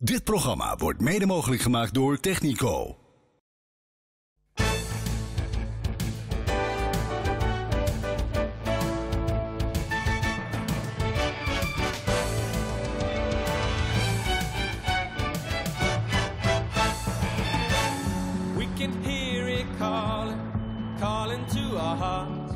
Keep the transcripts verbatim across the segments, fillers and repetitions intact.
Dit programma wordt mede mogelijk gemaakt door Technico. We can hear it calling, calling to our hearts.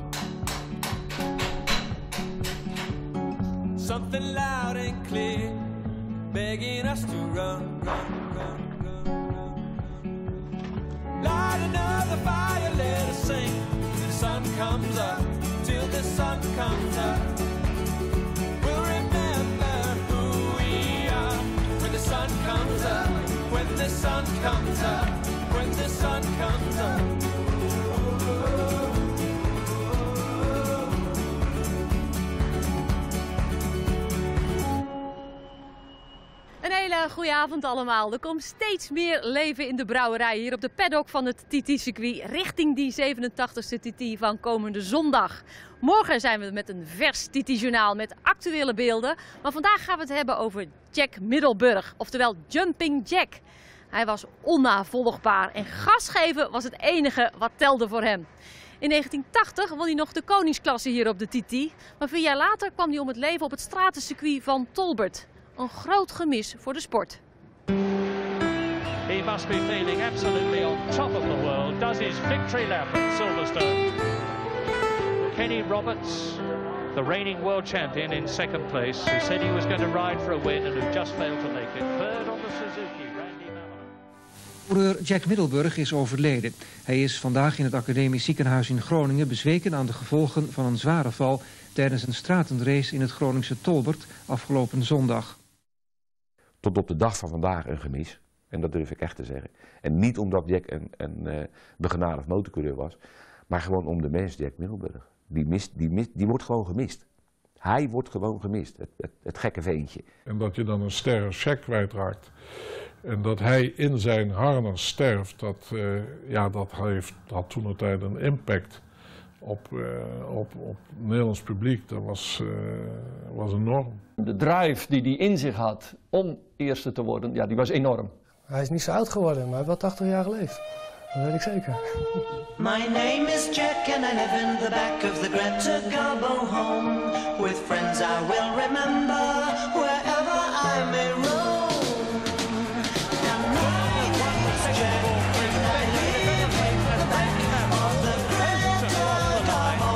Something loud and clear, begging us to run, run, run, run, run. Light another fire, let us sing till the sun comes up, till the sun comes up. We'll remember who we are when the sun comes up, when the sun comes up, when the sun comes up. Een hele goede avond allemaal. Er komt steeds meer leven in de brouwerij hier op de paddock van het T T-circuit richting die zevenentachtigste T T van komende zondag. Morgen zijn we met een vers T T-journaal met actuele beelden. Maar vandaag gaan we het hebben over Jack Middelburg, oftewel Jumping Jack. Hij was onnavolgbaar en gas geven was het enige wat telde voor hem. In negentien tachtig won hij nog de koningsklasse hier op de T T. Maar vier jaar later kwam hij om het leven op het stratencircuit van Tolbert. Een groot gemis voor de sport. He must be feeling absolutely on top of the world. Does his victory lap at Silverstone. Kenny Roberts, the reigning world champion in second place, who said he was going to ride for a win and who just failed to make it. Third on the Suzuki, Randy Mamola. Coureur Jack Middelburg is overleden. Hij is vandaag in het Academisch Ziekenhuis in Groningen bezweken aan de gevolgen van een zware val tijdens een stratenrace in het Groningse Tolbert afgelopen zondag. Tot op de dag van vandaag een gemis. En dat durf ik echt te zeggen. En niet omdat Jack een, een uh, begenadigd motorcoureur was. Maar gewoon om de mens Jack Middelburg. Die, mist, die, mist, die wordt gewoon gemist. Hij wordt gewoon gemist. Het, het, het gekke veentje. En dat je dan een ster als Jack kwijtraakt. En dat hij in zijn harnas sterft. Dat, uh, ja, dat heeft, had toen een tijd een impact op, uh, op, op het Nederlands publiek. Dat was, uh, was enorm. De drive die hij in zich had om eerste te worden, ja, die was enorm. Hij is niet zo oud geworden, maar hij heeft wel tachtig jaar geleefd. Dat weet ik zeker. My name is Jack and I live in the back of the Greta Garbo home. With friends I will remember wherever I may roam. And my name is Jack and I live in the back of the Greta Garbo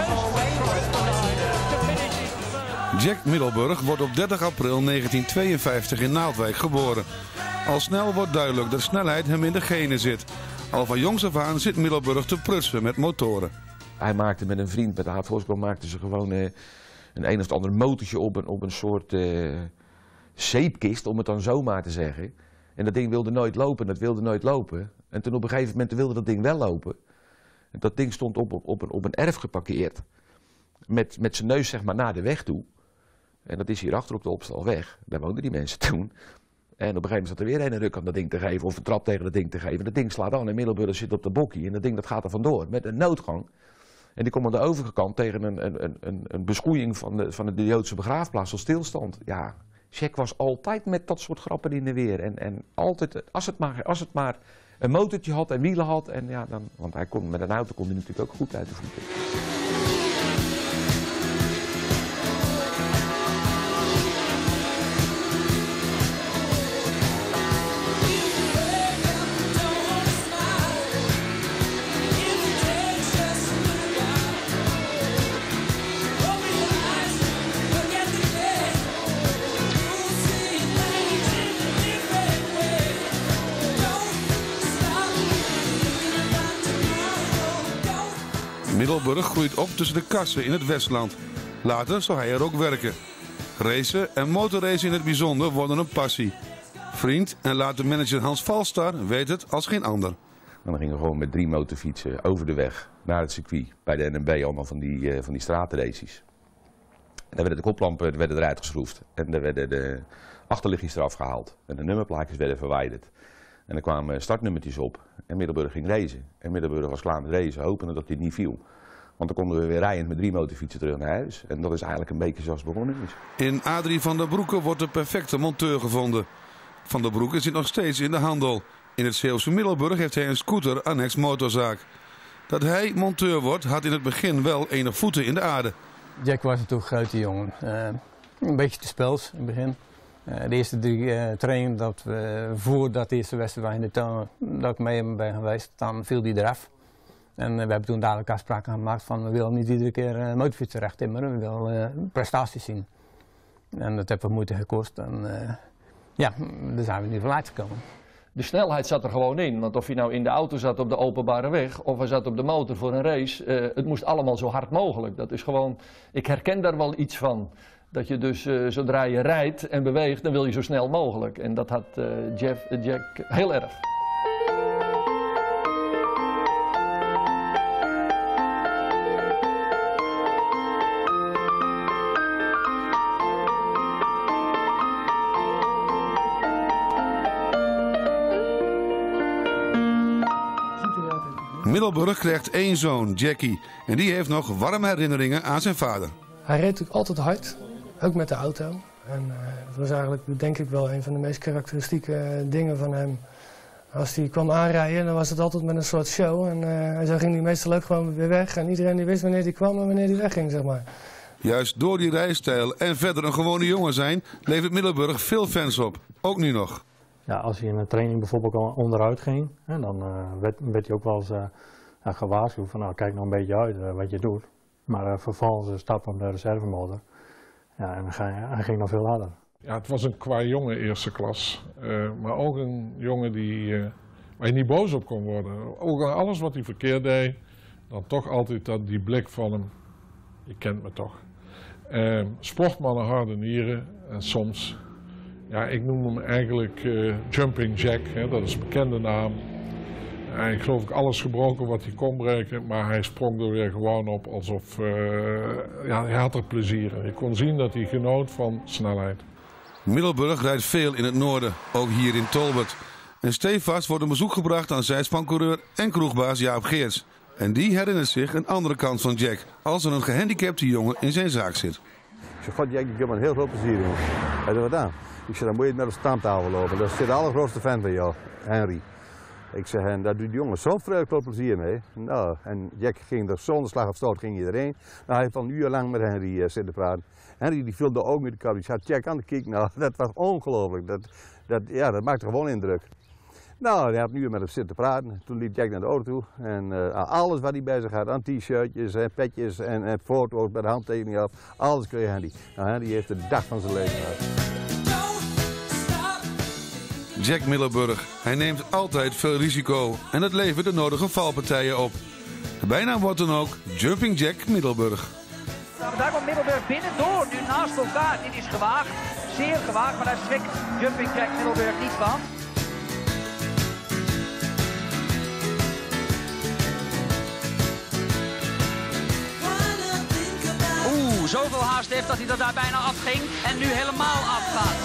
home. Jack Middelburg wordt op dertig april negentien tweeënvijftig in Naaldwijk geboren. Al snel wordt duidelijk dat snelheid hem in de genen zit. Al van jongs af aan zit Middelburg te prutsen met motoren. Hij maakte met een vriend, met Aad Voskamp, maakten ze gewoon uh, een een of ander motortje op een, op een soort uh, zeepkist, om het dan zo maar te zeggen. En dat ding wilde nooit lopen, dat wilde nooit lopen. En toen op een gegeven moment wilde dat ding wel lopen. En dat ding stond op, op, op, een, op een erf geparkeerd. Met, met zijn neus zeg maar naar de weg toe. En dat is hierachter op de Opstalweg. Daar woonden die mensen toen. En op een gegeven moment zat er weer een en ruk aan dat ding te geven, of een trap tegen dat ding te geven. Dat ding slaat aan en Middelburg zit op de bokkie en dat ding dat gaat er vandoor met een noodgang. En die komt aan de overkant tegen een, een, een, een beschoeiing van de, van de Joodse begraafplaats tot stilstand. Ja, Jack was altijd met dat soort grappen in de weer. En, en altijd, als het, maar, als het maar een motortje had en wielen had, en ja, dan, want hij kon, met een auto kon hij natuurlijk ook goed uit de voeten. Middelburg groeit op tussen de kassen in het Westland. Later zal hij er ook werken. Racen en motorracen in het bijzonder worden een passie. Vriend en later manager Hans Valstar weet het als geen ander. En dan gingen we gewoon met drie motorfietsen over de weg naar het circuit. Bij de N M B allemaal van die, uh, van die stratenraces. En daar werden de koplampen werden eruit geschroefd. En daar werden de achterlichtjes eraf gehaald. En de nummerplaatjes werden verwijderd. En er kwamen startnummertjes op. En Middelburg ging racen. En Middelburg was klaar met racen, hopende dat dit niet viel. Want dan konden we weer rijden met drie motorfietsen terug naar huis. En dat is eigenlijk een beetje zoals het begonnen is. In Adrie van der Broeke wordt de perfecte monteur gevonden. Van der Broeke zit nog steeds in de handel. In het Zeeuwse Middelburg heeft hij een scooter annex motorzaak. Dat hij monteur wordt had in het begin wel enig voeten in de aarde. Jack was natuurlijk een grote jongen. Uh, een beetje te spels in het begin. Uh, de eerste drie uh, trainingen dat we voordat de eerste wedstrijd in de tuin dat ik mee ben geweest, dan viel die eraf. En uh, we hebben toen dadelijk afspraken gemaakt van we willen niet iedere keer uh, motorfietsen recht timmeren, we willen uh, prestaties zien. En dat heeft wat moeite gekost en uh, ja, daar zijn we nu van uitgekomen. De snelheid zat er gewoon in, want of je nou in de auto zat op de openbare weg of hij zat op de motor voor een race, uh, het moest allemaal zo hard mogelijk. Dat is gewoon, ik herken daar wel iets van. Dat je dus uh, zodra je rijdt en beweegt, dan wil je zo snel mogelijk. En dat had uh, Jeff, uh, Jack heel erg. Middelburg krijgt één zoon, Jackie. En die heeft nog warme herinneringen aan zijn vader. Hij reed natuurlijk altijd hard, ook met de auto. En uh, dat was eigenlijk denk ik wel een van de meest karakteristieke dingen van hem. Als hij kwam aanrijden, dan was het altijd met een soort show. En uh, zo ging hij meestal ook gewoon weer weg. En iedereen die wist wanneer hij kwam en wanneer hij wegging, zeg maar. Juist door die rijstijl en verder een gewone jongen zijn, levert Middelburg veel fans op. Ook nu nog. Ja, als hij in een training bijvoorbeeld onderuit ging, hè, dan uh, werd, werd hij ook wel eens uh, gewaarschuwd van nou kijk nou een beetje uit uh, wat je doet. Maar uh, vervolgens stap op de reservemotor. Ja, en hij ging nog veel harder. Ja, het was een qua jongen eerste klas. Uh, maar ook een jongen die, uh, waar je niet boos op kon worden. Ook aan alles wat hij verkeerd deed, dan toch altijd dat, die blik van hem. Je kent me toch. Uh, sportmannen, harde nieren en soms, ja, ik noem hem eigenlijk uh, Jumping Jack, hè, dat is een bekende naam. Hij geloof ik alles gebroken wat hij kon breken, maar hij sprong er weer gewoon op alsof uh, ja, hij had er plezier in. Je kon zien dat hij genoot van snelheid. Middelburg rijdt veel in het noorden, ook hier in Tolbert. En stevast wordt een bezoek gebracht aan zijspancoureur en kroegbaas Jaap Geerts. En die herinnert zich een andere kant van Jack, als er een gehandicapte jongen in zijn zaak zit. Ik zeg, god Jack, ik heb er heel veel plezier in. Hij zei, wat dan? Ik zeg, dan moet je naar de stamtafel lopen. Dat zit de allergrootste fan van jou, Henry. Ik zeg, en daar doet de jongen zo vreselijk veel plezier mee. Nou, en Jack ging er zonder slag of stoot ging iedereen. Nou, hij heeft al een uur lang met Henry uh, zitten praten. Henry die vulde ook met de kap. Die had Jack aan de kijk. Nou, dat was ongelooflijk. Dat, dat, ja, dat maakte gewoon indruk. Nou, hij had nu met hem zitten praten. Toen liep Jack naar de auto toe. En uh, alles wat hij bij zich had, aan t-shirtjes, en petjes en, en foto's bij de handtekening af. Alles kreeg Henry. Nou, Henry heeft de dag van zijn leven gehad. Jack Middelburg. Hij neemt altijd veel risico en het levert de nodige valpartijen op. De bijnaam wordt dan ook Jumping Jack Middelburg. Nou, daar komt Middelburg binnen door, nu naast elkaar. Dit is gewaagd, zeer gewaagd, maar daar schrikt Jumping Jack Middelburg niet van. Oeh, zoveel haast heeft dat hij er daar bijna afging en nu helemaal afgaat.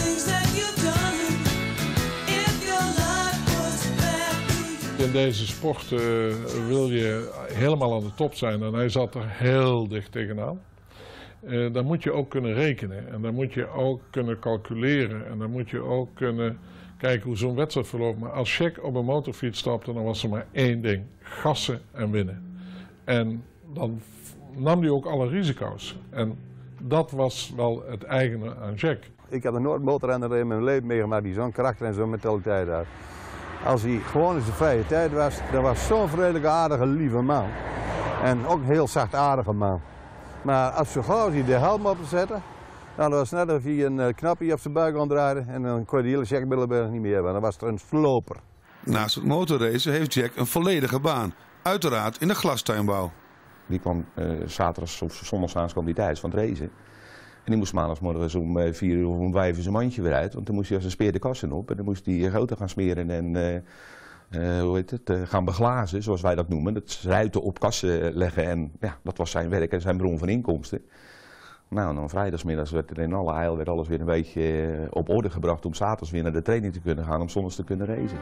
In deze sport uh, wil je helemaal aan de top zijn en hij zat er heel dicht tegenaan. Uh, dan moet je ook kunnen rekenen en dan moet je ook kunnen calculeren en dan moet je ook kunnen kijken hoe zo'n wedstrijd verloopt. Maar als Jack op een motorfiets stapte, dan was er maar één ding, gassen en winnen. En dan nam hij ook alle risico's en dat was wel het eigene aan Jack. Ik heb er nooit een motorrenner in mijn leven meegemaakt die zo'n karakter en zo'n mentaliteit had. Als hij gewoon in zijn vrije tijd was, dan was zo'n vredelijke, aardige, lieve man. En ook een heel zachtaardige man. Maar als zo gauw hij de helm op zette, dan was het net of hij een knapje op zijn buik ontdraaide en dan kon je de hele Jack Middelburg niet meer hebben. Dan was er een sloper. Naast het motorracen heeft Jack een volledige baan. Uiteraard in de glastuinbouw. Die kwam uh, zaterdags of zondagsavonds kwam die thuis van het racen. En die moest maandagsmorgens om uh, vier uur of om vijf uur zijn mandje weer uit. Want dan moest hij als een speer de kassen op. En dan moest hij goten gaan smeren en uh, uh, hoe heet het, uh, gaan beglazen, zoals wij dat noemen. Dat ruiten op kassen leggen. En ja, dat was zijn werk en zijn bron van inkomsten. Nou, en dan vrijdagsmiddags werd er in alle eil werd alles weer een beetje uh, op orde gebracht. Om zaterdags weer naar de training te kunnen gaan, om zondags te kunnen racen.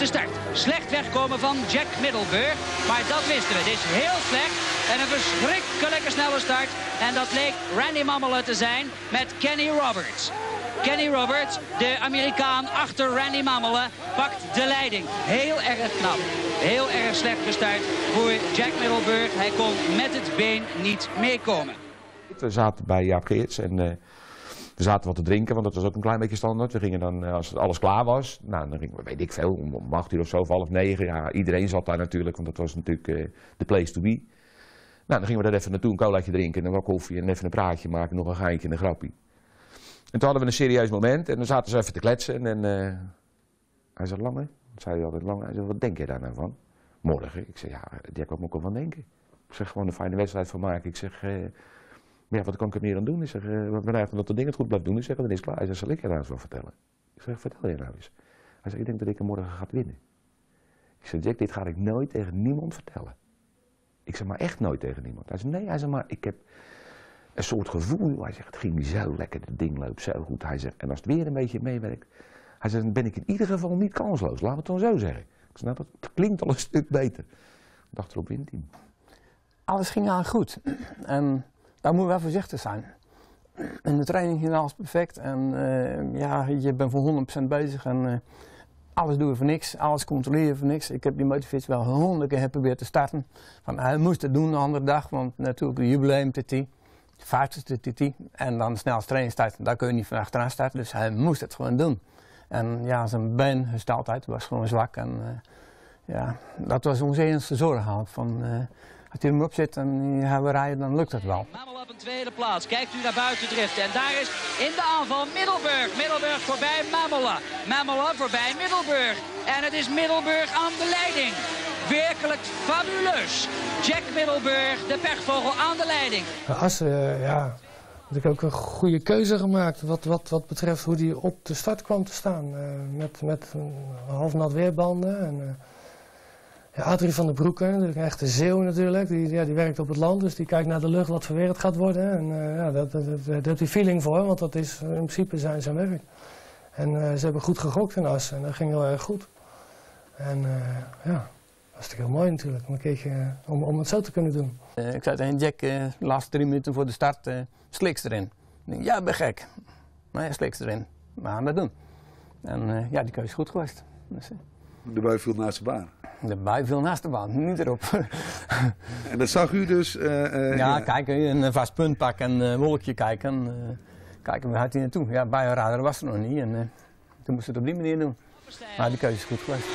de start. Slecht wegkomen van Jack Middelburg. Maar dat wisten we. Het is heel slecht. En een verschrikkelijke snelle start. En dat leek Randy Mamola te zijn met Kenny Roberts. Kenny Roberts, de Amerikaan achter Randy Mamola, pakt de leiding. Heel erg knap. Heel erg slecht gestart voor Jack Middelburg. Hij kon met het been niet meekomen. We zaten bij Jaap Geerts en uh, we zaten wat te drinken, want dat was ook een klein beetje standaard. We gingen dan, als alles klaar was, nou, dan gingen we, weet ik veel, om, om acht uur of zo, of half negen. Ja, iedereen zat daar natuurlijk, want dat was natuurlijk de uh, place to be. Nou, dan gingen we daar even naartoe, een colaatje drinken en dan wat koffie en even een praatje maken, nog een geintje en een grappie. En toen hadden we een serieus moment en dan zaten ze even te kletsen en uh, hij zei, Lange, zei hij altijd, Lange, hij zei, wat denk je daar nou van? Morgen. Ik zeg, ja, Jack, wat moet ik ervan denken? Ik zeg, gewoon een fijne wedstrijd van maken. Ik zeg, uh, maar ja, wat kan ik er meer aan doen? Ik zeg, uh, wat ben eigenlijk dat de dingen het goed blijft doen? Ik zeg, dan is het klaar. Hij zei, zal ik je nou eens wat vertellen? Ik zeg, vertel je nou eens. Hij zei, ik denk dat ik er morgen gaat winnen. Ik zeg, Jack, dit ga ik nooit tegen niemand vertellen. Ik zeg, maar echt nooit tegen niemand. Hij zei, nee, hij zei, maar ik heb een soort gevoel. Hij zegt, het ging zo lekker, het ding loopt zo goed. Hij zegt, en als het weer een beetje meewerkt, hij zegt, dan ben ik in ieder geval niet kansloos. Laten we het dan zo zeggen. Ik zeg, nou, dat klinkt al een stuk beter. Ik dacht erop wint hij. Alles ging aan goed. En daar moet je wel voorzichtig zijn. In de training ging alles perfect. En uh, ja, je bent voor honderd procent bezig. En uh, alles doe je voor niks. Alles controleer je voor niks. Ik heb die motivatie wel honderd keer geprobeerd te starten. Van, hij moest het doen de andere dag. Want natuurlijk de jubileum T T. vijftigste T T. En dan de snelste trainingstijd. Daar kun je niet van achteraan starten. Dus hij moest het gewoon doen. En ja, zijn beengesteldheid was gewoon zwak. En uh, ja, dat was onze enige zorg. Van, uh, als hij erop zit en hij wil rijden, dan lukt het wel. Mamola op een tweede plaats. Kijkt u naar buiten driften. En daar is in de aanval Middelburg. Middelburg voorbij Mamola. Mamola voorbij Middelburg. En het is Middelburg aan de leiding. Werkelijk fabuleus. Jack Middelburg, de pechvogel aan de leiding. Assen, uh, ja, had ik ook een goede keuze gemaakt wat, wat, wat betreft hoe hij op de start kwam te staan. Uh, met, met een half nat weerbanden. En, uh, ja, Adrie van der Broeke, natuurlijk een echte Zeeuw natuurlijk. Die, ja, die werkt op het land, dus die kijkt naar de lucht wat voor weer het gaat worden. En uh, ja, dat, dat, dat, daar heeft hij feeling voor, want dat is in principe zijn, zijn werk. En uh, ze hebben goed gegokt in Assen en dat ging heel erg goed. En uh, ja, dat is heel mooi natuurlijk, om, een keertje, om, om het zo te kunnen doen. Uh, ik zei tegen Jack, uh, de laatste drie minuten voor de start, uh, sliks erin. Ik denk, ja, ik ben gek. Maar ja, sliks erin. We gaan dat doen. En uh, ja, die keuze is goed geweest. Dus, uh, de bui viel naast de baan? De bui viel naast de baan, niet erop. En dat zag u dus? Uh, uh, ja, ja, kijk, een vast punt pakken en een uh, wolkje kijken. Uh, kijken, waar gaat hij naartoe? Ja, buienradar was er nog niet. En uh, toen moest het op die manier doen. Maar die keuze is goed geweest.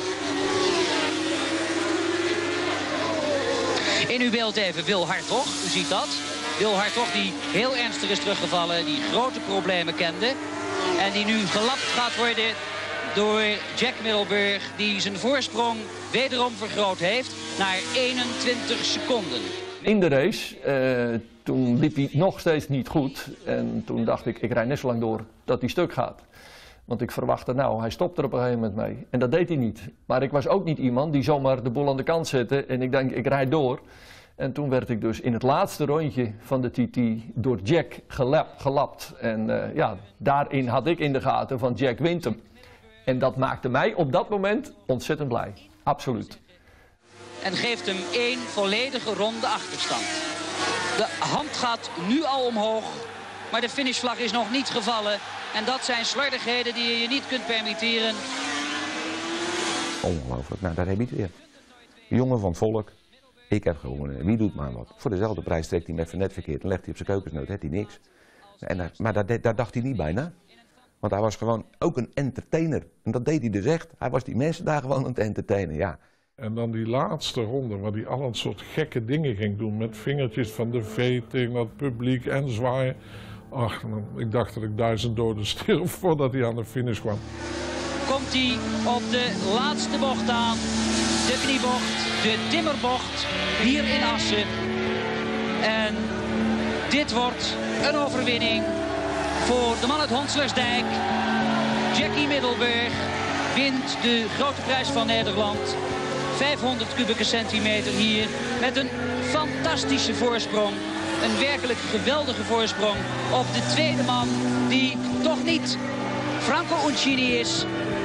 In uw beeld even Wil Hartog, u ziet dat. Wil Hartog die heel ernstig is teruggevallen, die grote problemen kende. En die nu gelapt gaat worden door Jack Middelburg, die zijn voorsprong wederom vergroot heeft naar eenentwintig seconden. In de race, uh, toen liep hij nog steeds niet goed. En toen dacht ik, ik rijd net zo lang door dat hij stuk gaat. Want ik verwachtte, nou, hij stopt er op een gegeven moment mee. En dat deed hij niet. Maar ik was ook niet iemand die zomaar de boel aan de kant zette en ik denk, ik rijd door. En toen werd ik dus in het laatste rondje van de T T door Jack gelap, gelapt. En uh, ja, daarin had ik in de gaten van Jack wint hem. En dat maakte mij op dat moment ontzettend blij. Absoluut. En geeft hem één volledige ronde achterstand. De hand gaat nu al omhoog, maar de finishvlag is nog niet gevallen. En dat zijn slordigheden die je je niet kunt permitteren. Ongelooflijk, nou daar heb je het weer. Jongen van het volk, ik heb gewonnen. Wie doet maar wat? Voor dezelfde prijs trekt hij hem even net verkeerd. Dan legt hij op zijn keukensnoot, heeft hij niks. En daar, maar daar, daar dacht hij niet bij na. Want hij was gewoon ook een entertainer. En dat deed hij dus echt. Hij was die mensen daar gewoon aan het entertainen, ja. En dan die laatste ronde, waar hij al een soort gekke dingen ging doen. Met vingertjes van de V tegen het publiek en zwaaien. Ach, ik dacht dat ik duizend doden stierf voordat hij aan de finish kwam. Komt hij op de laatste bocht aan. De kniebocht, de timmerbocht, hier in Assen. En dit wordt een overwinning voor de man uit Honslersdijk. Jackie Middelburg wint de grote prijs van Nederland. vijfhonderd kubieke centimeter hier met een fantastische voorsprong. Een werkelijk geweldige voorsprong op de tweede man die toch niet Franco Uncini is,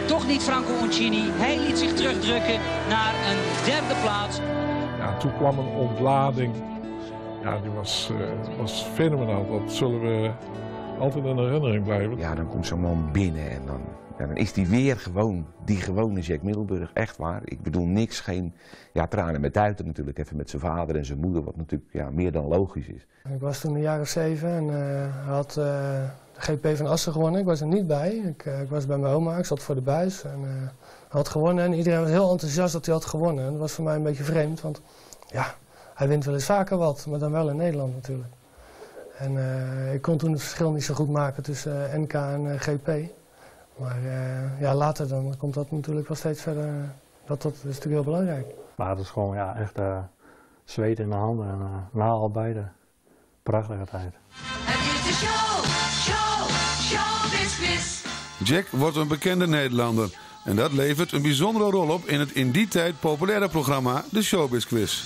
toch niet Franco Uncini. Hij liet zich terugdrukken naar een derde plaats. Ja, toen kwam een ontlading. Ja, die was, uh, was fenomenaal. Dat zullen we altijd in herinnering blijven. Ja, dan komt zo'n man binnen en dan, ja, dan is die weer gewoon die gewone Jack Middelburg. Echt waar. Ik bedoel niks, geen ja, tranen met duiten natuurlijk. Even met zijn vader en zijn moeder, wat natuurlijk ja, meer dan logisch is. Ik was toen een jaar of zeven en uh, had uh, de G P van Assen gewonnen. Ik was er niet bij. Ik, uh, ik was bij mijn oma, ik zat voor de buis en uh, had gewonnen. En iedereen was heel enthousiast dat hij had gewonnen. En dat was voor mij een beetje vreemd, want ja, hij wint wel eens vaker wat, maar dan wel in Nederland natuurlijk. En uh, ik kon toen het verschil niet zo goed maken tussen uh, N K en uh, G P. Maar uh, ja, later dan komt dat natuurlijk wel steeds verder. Uh, dat, dat is natuurlijk heel belangrijk. Maar het is gewoon ja, echt uh, zweet in de handen en uh, na al beide prachtige tijd. Het is de show, show, showbiz quiz. Jack wordt een bekende Nederlander. En dat levert een bijzondere rol op in het in die tijd populaire programma De Showbiz Quiz.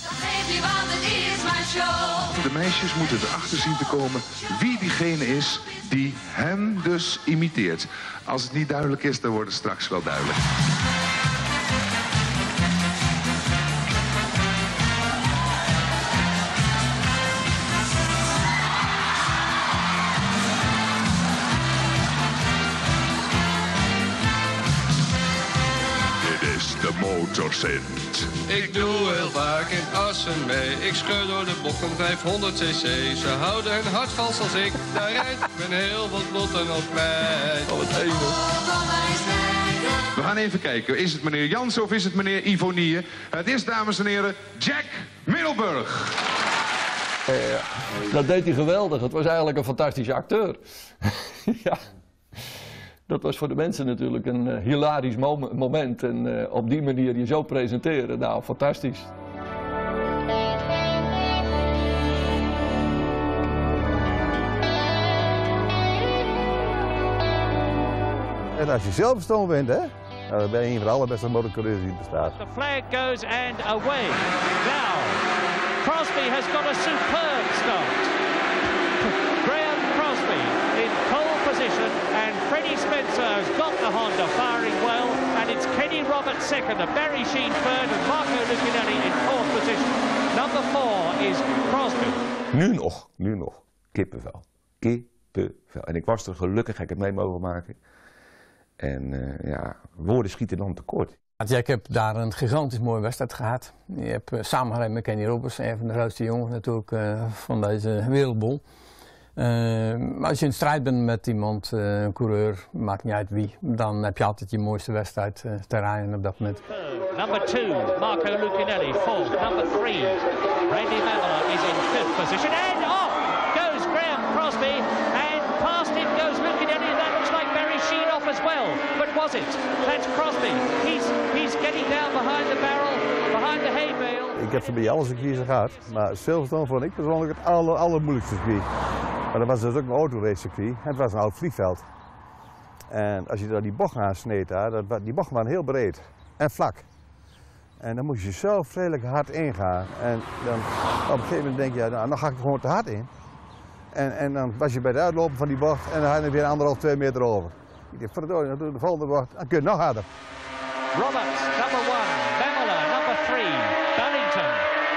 De meisjes moeten erachter zien te komen wie diegene is die hem dus imiteert. Als het niet duidelijk is, dan wordt het straks wel duidelijk. Dit is de motorcent. Ik doe heel vaak in Assen mee. Ik scheur door de bocht van vijfhonderd cc. Ze houden hun hart vast als ik. Daar rijdt men heel wat botten op mij. Oh, het ene. We gaan even kijken. Is het meneer Jansen of is het meneer Ivonie? Het is, dames en heren, Jack Middelburg. Uh, dat deed hij geweldig. Het was eigenlijk een fantastische acteur. Ja. Dat was voor de mensen natuurlijk een uh, hilarisch mom moment. En uh, op die manier je zo presenteren, nou, fantastisch. En als je Silverstone wint, hè, nou, dan ben je een van de allerbeste motorcoureurs die er bestaat. The flag goes and away. Now, Crosby has got a superb start. Graham Crosby in pole position and Freddie Spencer has got the Honda firing well, and it's Kenny Roberts second, and Barry Sheene third and Marco Lucinelli in fourth position. Number four is Crosby. Nu nog, nu nog. Kippenvel. Kippenvel. En ik was er gelukkig, ik heb het mee mogen maken. En uh, ja, woorden schieten dan tekort. Ja, ik heb daar een gigantisch mooie wedstrijd gehad. Je hebt uh, samengereden met Kenny Roberts, een van de grootste jongens natuurlijk uh, van deze wereldbol. Uh, als je in strijd bent met iemand, uh, een coureur, maakt niet uit wie, dan heb je altijd je mooiste wedstrijd uh, te rijden op dat moment. Number two, Marco Lucinelli, fourth. Number three, Randy Mamola is in fifth position. And off goes Graham Crosby, and past him goes Lucinelli. That looks like Barry Sheene off as well. But was it? That's Crosby. He's, he's getting down behind the barrel, behind the hay bale. Ik heb ze bij alle circuits gehad, maar Silverstone vond ik persoonlijk het aller, allermoeilijkste circuit. Maar dat was dus ook een autoracecircuit. Het was een oud vliegveld. En als je daar die bocht aansneed, daar, dat, die bochten waren heel breed en vlak. En dan moest je zo vreselijk hard ingaan. En dan op een gegeven moment denk je, nou, dan ga ik er gewoon te hard in. En, en dan was je bij het uitlopen van die bocht en dan ga je weer anderhalf, twee meter over. Ik dacht, verdorie, dan doe je de volgende bocht, dan kun je nog harder. Roberts, number one. Mamola, number three. Bellington,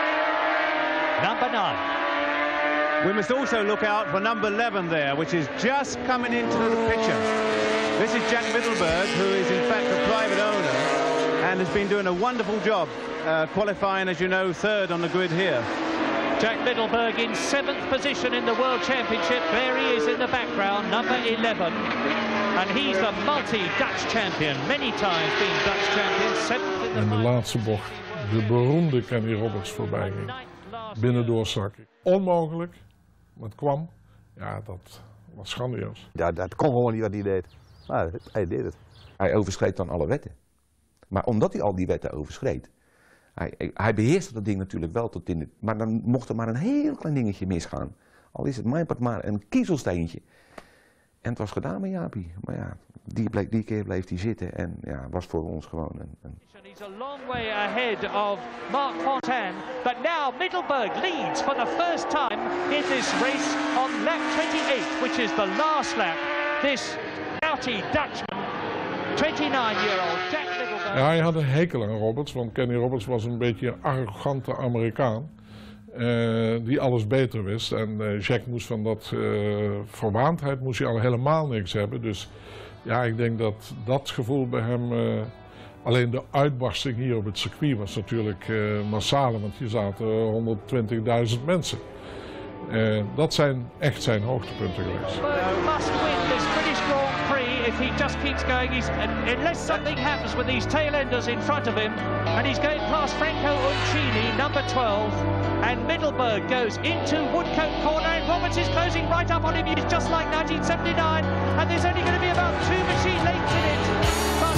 number nine. We must also look out for number eleven there, which is just coming into the picture. This is Jack Middelburg, who is in fact a private owner and has been doing a wonderful job uh, qualifying, as you know, third on the grid here. Jack Middelburg in seventh position in the World Championship. There he is in the background, number eleven. And he's the multi-Dutch champion, many times being Dutch champion, seventh in the En de laatste bocht, de beroemde Kenny Roberts voorbij ging. Binnendoor zakken. Onmogelijk, maar het kwam. Ja, dat was grandioos. Ja, dat kon gewoon niet wat hij deed. Maar hij deed het. Hij overschreed dan alle wetten. Maar omdat hij al die wetten overschreed, hij, hij beheerste dat ding natuurlijk wel tot in het... Maar dan mocht er maar een heel klein dingetje misgaan. Al is het mijn part maar een kiezelsteentje. En het was gedaan met Jaapie. Maar ja, die, bleef, die keer bleef hij zitten en ja, was voor ons gewoon een... een... He's a long way ahead of Mark Fontaine, but now Middelburg leads for the first time in this race on lap twenty-eight, which is the last lap. This doughty Dutchman twenty-nine-year-old Jack Middleburg. Ja, hij had een hekel aan Roberts, want Kenny Roberts was een beetje een arrogante Amerikaan. Uh, die alles beter wist. En uh, Jack moest van dat uh, verwaandheid moest hij al helemaal niks hebben. Dus ja, ik denk dat dat gevoel bij hem... Uh, alleen de uitbarsting hier op het circuit was natuurlijk uh, massaal, want hier zaten honderdtwintigduizend mensen. Uh, dat zijn echt zijn hoogtepunten geweest. Must win this British Grand Prix if he just keeps going. He's, unless something happens with these tail enders in front of him, and he's going past Franco Uncini, number twelve, and Middleburg goes into Woodcote corner, and Roberts is closing right up on him. He's just like nineteen seventy-nine, and there's only going to be about two machine lengths in it. But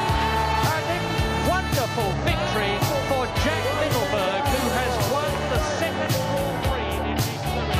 a wonderful victory for Jack Middleburg, who has won the second Grand Prix in his career.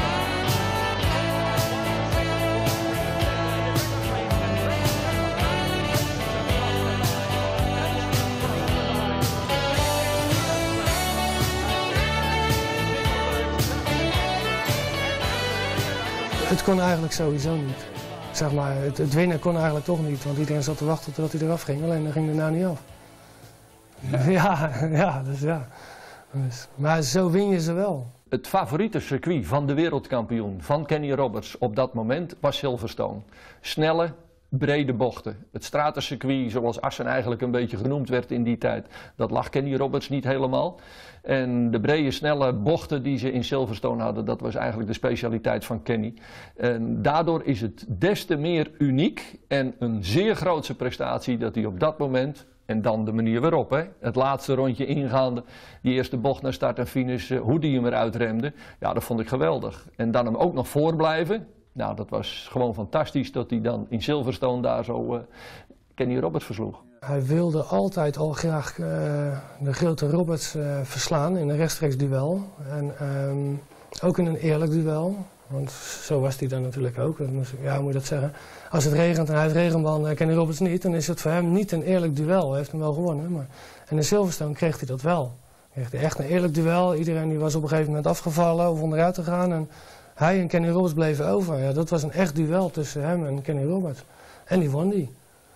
Het kon eigenlijk sowieso niet. Zeg maar, het, het winnen kon eigenlijk toch niet, want iedereen zat te wachten totdat hij eraf ging, alleen dan ging hij nou niet af. Ja, ja, dus ja. Dus, maar zo win je ze wel. Het favoriete circuit van de wereldkampioen, van Kenny Roberts op dat moment, was Silverstone. Snelle, brede bochten. Het stratencircuit, zoals Assen eigenlijk een beetje genoemd werd in die tijd, dat lag Kenny Roberts niet helemaal. En de brede, snelle bochten die ze in Silverstone hadden, dat was eigenlijk de specialiteit van Kenny. En daardoor is het des te meer uniek en een zeer grootse prestatie dat hij op dat moment... En dan de manier waarop, hè, het laatste rondje ingaande, die eerste bocht naar start en finish, uh, hoe die hem eruit remde. Ja, dat vond ik geweldig. En dan hem ook nog voorblijven. Nou, dat was gewoon fantastisch dat hij dan in Silverstone daar zo uh, Kenny Roberts versloeg. Hij wilde altijd al graag uh, de grote Roberts uh, verslaan in een rechtstreeks duel. En um, ook in een eerlijk duel. Want zo was hij dan natuurlijk ook. Ja, hoe moet je dat zeggen? Als het regent en hij heeft regenband en Kenny Roberts niet, dan is het voor hem niet een eerlijk duel. Hij heeft hem wel gewonnen. Maar... En in Silverstone kreeg hij dat wel. Hij kreeg echt een eerlijk duel. Iedereen die was op een gegeven moment afgevallen of onderuit te gaan. En hij en Kenny Roberts bleven over. Ja, dat was een echt duel tussen hem en Kenny Roberts. En die won die.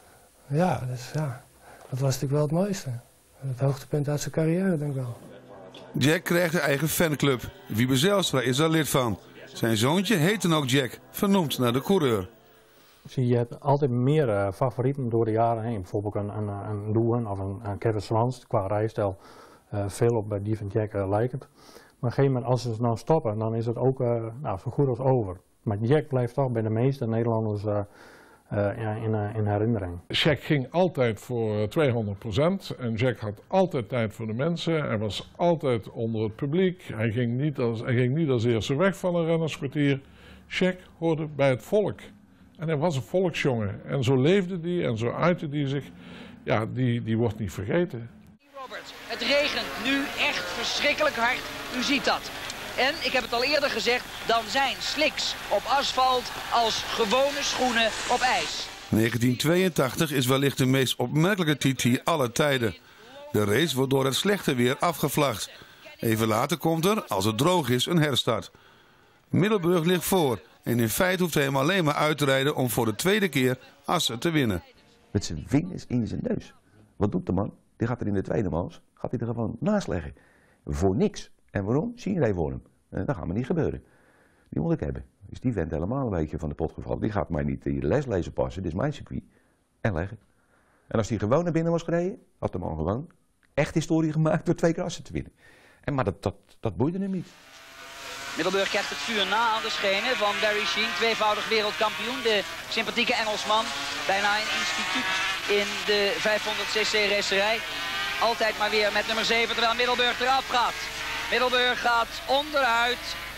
Ja, dus ja, dat was natuurlijk wel het mooiste. Het hoogtepunt uit zijn carrière, denk ik wel. Jack krijgt een eigen fanclub. Wiebe Zijlstra is daar lid van. Zijn zoontje heet dan ook Jack, vernoemd naar de coureur. Zie, je hebt altijd meer uh, favorieten door de jaren heen. Bijvoorbeeld een, een, een Lewin of een, een Kevin Swans, qua rijstijl uh, veel op die van Jack uh, lijkend. Maar op een gegeven moment, als ze nou stoppen, dan is het ook uh, nou, zo goed als over. Maar Jack blijft toch bij de meeste Nederlanders uh, uh, in, uh, in herinnering. Jack ging altijd voor tweehonderd procent en Jack had altijd tijd voor de mensen. Hij was altijd onder het publiek. Hij ging niet als, hij ging niet als eerste weg van een rennerskwartier. Jack hoorde bij het volk. En hij was een volksjongen. En zo leefde hij en zo uitte hij zich. Ja, die, die wordt niet vergeten. Robert, het regent nu echt verschrikkelijk hard. U ziet dat. En, ik heb het al eerder gezegd, dan zijn slicks op asfalt als gewone schoenen op ijs. negentien tweeëntachtig is wellicht de meest opmerkelijke T T aller tijden. De race wordt door het slechte weer afgevlacht. Even later komt er, als het droog is, een herstart. Middelburg ligt voor en in feite hoeft hij hem alleen maar uit te rijden om voor de tweede keer Assen te winnen. Met zijn vingers in zijn neus. Wat doet de man? Die gaat er in de tweede maals, gaat hij er gewoon naast leggen. Voor niks. En waarom? Zie je voor hem. Uh, dat gaat me niet gebeuren. Die moet ik hebben. Is die vent helemaal een beetje van de pot gevallen. Die gaat mij niet de les lezen passen. Dit is mijn circuit. En leggen. En als hij gewoon naar binnen was gereden, had de man gewoon echt historie gemaakt door twee keer Assen te winnen. En, maar dat, dat, dat boeide hem niet. Middelburg krijgt het vuur na aan de schenen van Barry Sheene, tweevoudig wereldkampioen. De sympathieke Engelsman, bijna een instituut in de vijfhonderd cc racerij. Altijd maar weer met nummer zeven, terwijl Middelburg eraf gaat. Middelburg gaat onderuit.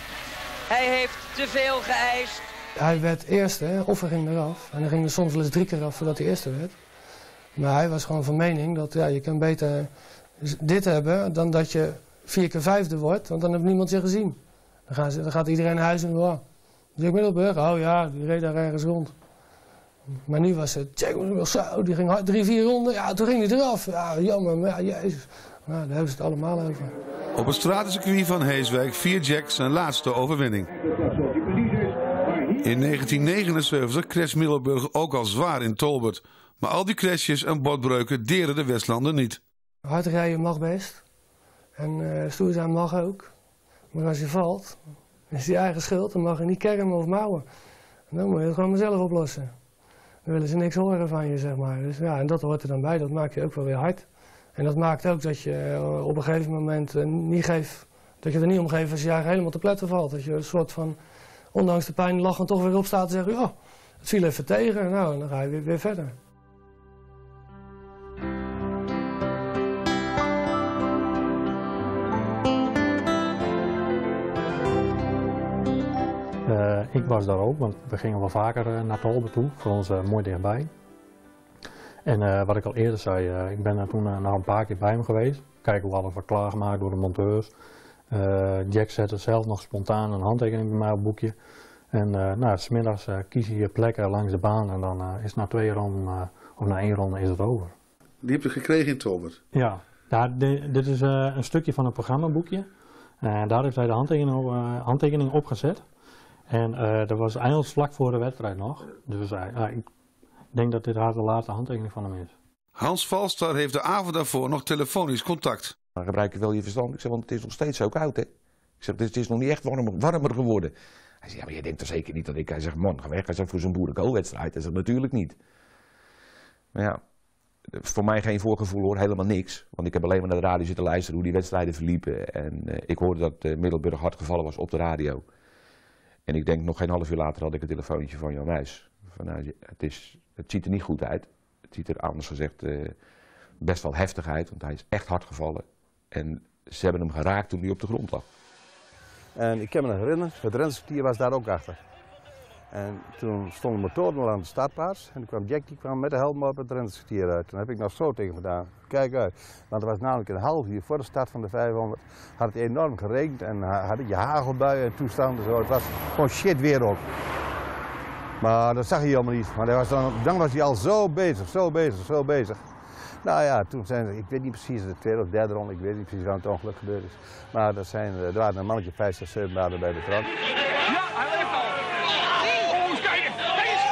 Hij heeft te veel geëist. Hij werd eerste, of hij ging eraf. En hij ging er soms wel eens drie keer af voordat hij eerste werd. Maar hij was gewoon van mening dat ja, je kan beter dit hebben dan dat je vier keer vijfde wordt. Want dan heeft niemand je gezien. Dan, gaan ze, dan gaat iedereen naar huis en wow. Jack Middelburg, oh ja, die reed daar ergens rond. Maar nu was het, Jack Middelburg, zo, die ging drie, vier ronden. Ja, toen ging hij eraf. Ja, jammer, maar ja, jezus. Nou, daar hebben ze het allemaal over. Op het stratencircuit van Heeswijk viert Jack zijn laatste overwinning. In negentien negenenzeventig crasht Middelburg ook al zwaar in Tolbert. Maar al die crashes en botbreuken deren de Westlanden niet. Hard rijden mag best. En uh, stoer zijn mag ook. Maar als je valt, is het je eigen schuld. Dan mag je niet kermen of mouwen. En dan moet je het gewoon maar zelf oplossen. Dan willen ze niks horen van je, zeg maar. Dus ja, en dat hoort er dan bij. Dat maakt je ook wel weer hard. En dat maakt ook dat je uh, op een gegeven moment uh, niet geeft, dat je er niet om geeft als je eigenlijk helemaal te pletten valt. Dat je een soort van, ondanks de pijn, lachend toch weer opstaat en zegt, ja, het viel even tegen. Nou, en dan ga je weer, weer verder. Uh, ik was daar ook, want we gingen wel vaker uh, naar Tolbert toe, voor ons uh, mooi dichtbij. En uh, wat ik al eerder zei, uh, ik ben er toen uh, nog een paar keer bij hem geweest. Kijken hoe alles wordt klaargemaakt door de monteurs. Uh, Jack zette zelf nog spontaan een handtekening bij mij op het boekje. En uh, nou, 's middags uh, kies je je plekken langs de baan en dan uh, is na twee ronden, uh, of na één ronde is het over. Die heb je gekregen in Tolbert? Ja, ja de, dit is uh, een stukje van een programmaboekje. Uh, daar heeft hij de handtekening, uh, handtekening op gezet. En uh, dat was eigenlijk vlak voor de wedstrijd nog. Dus uh, uh, ik denk dat dit haar de laatste handtekening van hem is. Hans Valstar heeft de avond daarvoor nog telefonisch contact. Dan gebruik je wel je verstand. Ik zeg, want het is nog steeds zo koud, hè. Ik zeg, het is nog niet echt warmer, warmer geworden. Hij zegt, ja, maar je denkt er zeker niet dat ik... Hij zegt, man, ga weg. Hij zegt, voor zo'n boerenkoolwedstrijd. Hij zegt, natuurlijk niet. Maar ja, voor mij geen voorgevoel hoor, helemaal niks. Want ik heb alleen maar naar de radio zitten luisteren hoe die wedstrijden verliepen. En uh, ik hoorde dat uh, Middelburg hard gevallen was op de radio. En ik denk nog geen half uur later had ik een telefoontje van Jan Wijs. Van, nou, het, is, het ziet er niet goed uit. Het ziet er anders gezegd uh, best wel heftig uit, want hij is echt hard gevallen. En ze hebben hem geraakt toen hij op de grond lag. En ik kan me nog herinneren, het rennerskwartier was daar ook achter. En toen stonden de motoren al aan de startplaats. En toen kwam Jack die kwam met de helm op het rennerskwartier uit. Toen heb ik nog zo tegen hem gedaan, kijk uit. Want het was namelijk een half uur voor de start van de vijfhonderd. Had het enorm geregend en had je hagelbuien en toestanden. Zo. Het was gewoon shit weer ook. Maar dat zag hij helemaal niet. Maar hij was dan, dan was hij al zo bezig, zo bezig, zo bezig. Nou ja, toen zijn ze, ik weet niet precies de tweede of derde ronde, ik weet niet precies waar het ongeluk gebeurd is. Maar dat zijn, er waren een mannetje vijf, zes, zeven baden bij betrokken. Ja, hij leeft al. Oh, eens kijken. Hij is...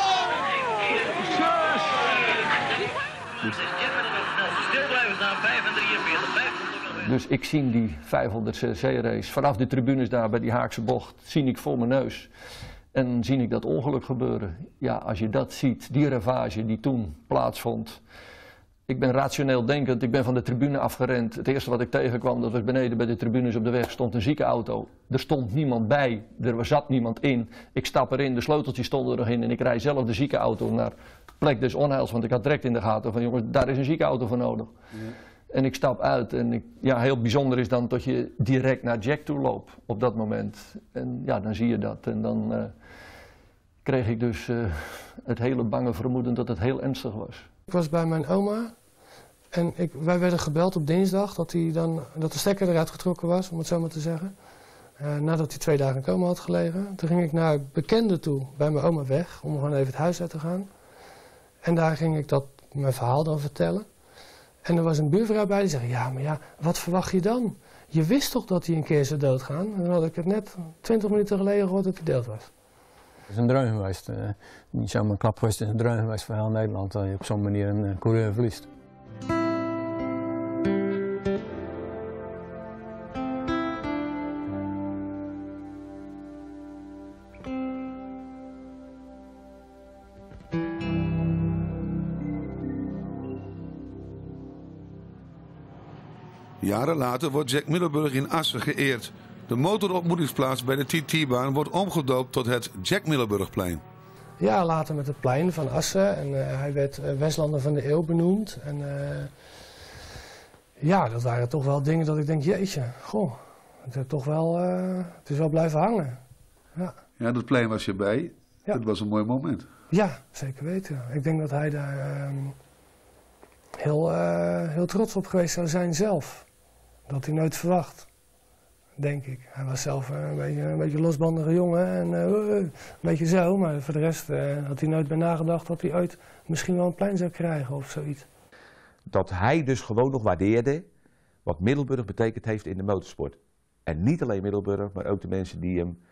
Stil blijven staan, vijf en drieënveertig. Dus ik zie die vijfhonderd cc race vanaf de tribunes daar bij die Haakse bocht, zie ik voor mijn neus. En zie ik dat ongeluk gebeuren. Ja, als je dat ziet, die ravage die toen plaatsvond. Ik ben rationeel denkend, ik ben van de tribune afgerend. Het eerste wat ik tegenkwam, dat was beneden bij de tribunes op de weg, stond een ziekenauto. Er stond niemand bij, er zat niemand in. Ik stap erin, de sleuteltjes stonden erin en ik rijd zelf de ziekenauto naar plek des onheils. Want ik had direct in de gaten van jongens, daar is een ziekenauto voor nodig. Ja. En ik stap uit en ik, ja, heel bijzonder is dan dat je direct naar Jack toe loopt op dat moment. En ja, dan zie je dat en dan uh, kreeg ik dus uh, het hele bange vermoeden dat het heel ernstig was. Ik was bij mijn oma en ik, wij werden gebeld op dinsdag dat, hij dan, dat de stekker eruit getrokken was, om het zo maar te zeggen. Uh, nadat hij twee dagen in coma had gelegen. Toen ging ik naar bekenden toe bij mijn oma weg, om gewoon even het huis uit te gaan. En daar ging ik dat, mijn verhaal dan vertellen. En er was een buurvrouw bij die zei, ja, maar ja, wat verwacht je dan? Je wist toch dat hij een keer zou doodgaan? En dan had ik het net twintig minuten geleden gehoord dat hij dood was. Het is een dreun geweest. Uh, niet zomaar een klap geweest, het is een dreun geweest voor heel Nederland. Dat je op zo'n manier een uh, coureur verliest. Jaren later wordt Jack Middelburg in Assen geëerd. De motoropmoedingsplaats bij de T T-baan wordt omgedoopt tot het Jack Middelburgplein. Ja, later met het plein van Assen. En uh, hij werd uh, Westlander van de Eeuw benoemd. En uh, ja, dat waren toch wel dingen dat ik denk, jeetje, goh, het is toch wel, uh, het is wel blijven hangen. Ja, ja, dat plein was je bij. Ja. Dat was een mooi moment. Ja, zeker weten. Ik denk dat hij daar uh, heel, uh, heel trots op geweest zou zijn zelf. Dat hij nooit verwacht, denk ik. Hij was zelf uh, een, beetje, een beetje losbandige jongen en uh, uh, een beetje zo. Maar voor de rest uh, had hij nooit bij nagedacht dat hij ooit misschien wel een plein zou krijgen of zoiets. Dat hij dus gewoon nog waardeerde wat Middelburg betekend heeft in de motorsport. En niet alleen Middelburg, maar ook de mensen die hem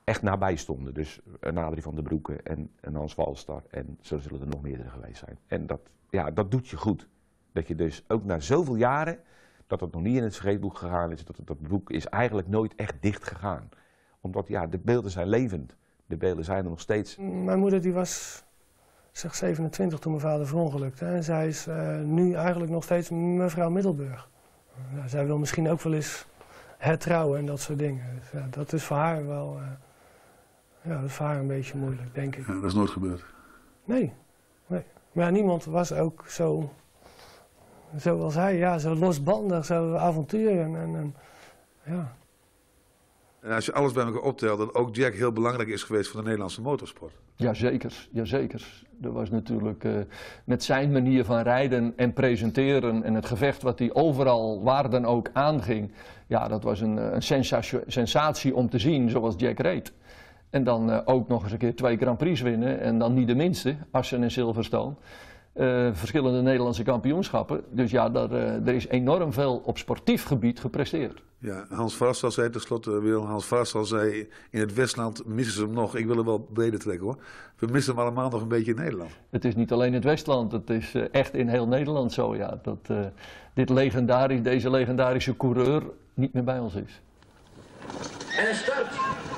echt nabij stonden. Dus een Adrie van der Broeke en een Hans Valstar en zo zullen er nog meerdere geweest zijn. En dat, ja, dat doet je goed. Dat je dus ook na zoveel jaren, dat het nog niet in het vergeetboek gegaan is, dat het dat boek is eigenlijk nooit echt dicht gegaan. Omdat ja, de beelden zijn levend. De beelden zijn er nog steeds. Mijn moeder die was zeg zevenentwintig toen mijn vader verongelukte. En zij is uh, nu eigenlijk nog steeds mevrouw Middelburg. Uh, zij wil misschien ook wel eens hertrouwen en dat soort dingen. Dus, ja, dat is voor haar wel uh, ja, dat is voor haar een beetje moeilijk, denk ik. Ja, dat is nooit gebeurd? Nee. nee. Maar ja, niemand was ook zo, zoals hij, ja, zo losbandig, zo avonturen en, en ja. En als je alles bij elkaar optelt, dat ook Jack heel belangrijk is geweest voor de Nederlandse motorsport. Jazeker, jazeker. Er was natuurlijk uh, met zijn manier van rijden en presenteren en het gevecht wat hij overal waar dan ook aanging. Ja, dat was een, een sensatie, sensatie om te zien zoals Jack reed. En dan uh, ook nog eens een keer twee Grand Prix winnen en dan niet de minste, Assen en Silverstone. Uh, verschillende Nederlandse kampioenschappen. Dus ja, daar, uh, er is enorm veel op sportief gebied gepresteerd. Ja, Hans Varsel zei tenslotte, Wil, Hans Varsel zei, in het Westland missen ze hem nog. Ik wil hem wel breder trekken hoor. We missen hem allemaal nog een beetje in Nederland. Het is niet alleen het Westland, het is uh, echt in heel Nederland zo, ja. Dat uh, dit legendarisch, deze legendarische coureur niet meer bij ons is. En start!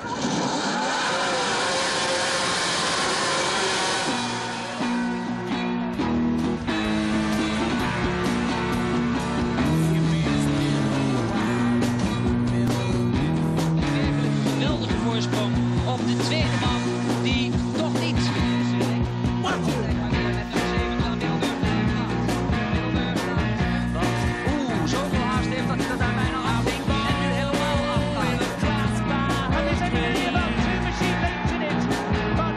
Op de tweede man, die toch niet. Oeh, zoveel haast heeft dat hij er daar bijna afhing. En nu helemaal afgaat. Wat is er nu niet about two machine mates in it? But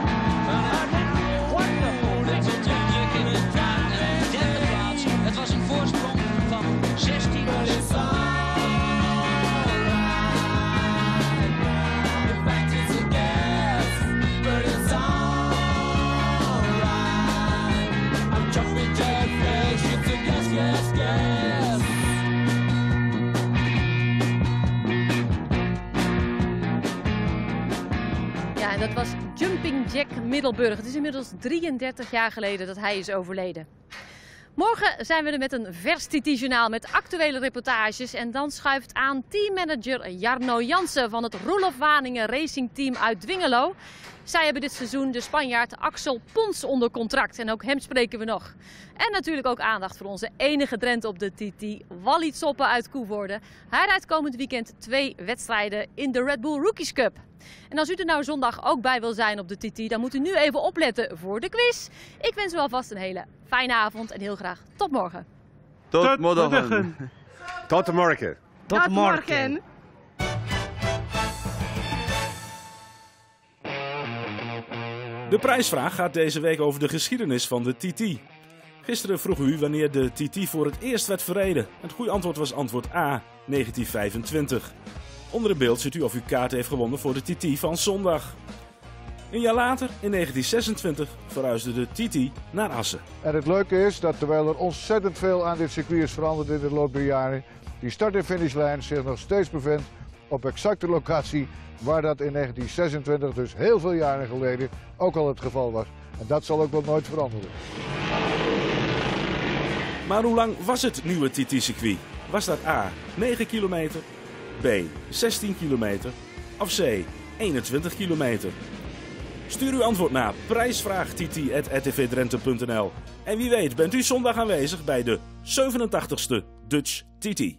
wonderful. Het stond een druk in het derde plaats. Het was een voorsprong van zestien minuten. Ja, en dat was Jumping Jack Middelburg. Het is inmiddels drieëndertig jaar geleden dat hij is overleden. Morgen zijn we er met een vers T T-journaal met actuele reportages. En dan schuift aan teammanager Jarno Jansen van het Roelof Waningen Racing Team uit Dwingelo. Zij hebben dit seizoen de Spanjaard Axel Pons onder contract. En ook hem spreken we nog. En natuurlijk ook aandacht voor onze enige Drent op de T T, Walid Soppen uit Koevoorde. Hij rijdt komend weekend twee wedstrijden in de Red Bull Rookies Cup. En als u er nou zondag ook bij wil zijn op de T T, dan moet u nu even opletten voor de quiz. Ik wens u alvast een hele fijne avond en heel graag tot morgen. Tot, tot morgen. Tot morgen. Tot morgen. De prijsvraag gaat deze week over de geschiedenis van de T T. Gisteren vroeg u wanneer de T T voor het eerst werd verreden. Het goede antwoord was antwoord A, negentien vijfentwintig. Onder het beeld ziet u of u kaarten heeft gewonnen voor de T T van zondag. Een jaar later, in negentien zesentwintig, verhuisde de T T naar Assen. En het leuke is dat terwijl er ontzettend veel aan dit circuit is veranderd in de loop der jaren, die start- en finishlijn zich nog steeds bevindt op exacte locatie waar dat in negentien zesentwintig, dus heel veel jaren geleden, ook al het geval was. En dat zal ook wel nooit veranderen. Maar hoe lang was het nieuwe T T-circuit? Was dat A, negen kilometer, B, zestien kilometer of C, eenentwintig kilometer? Stuur uw antwoord naar prijsvraag t t at r t v drenthe punt n l. En wie weet bent u zondag aanwezig bij de zevenentachtigste Dutch T T.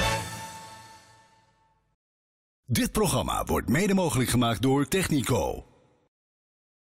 Dit programma wordt mede mogelijk gemaakt door Technico.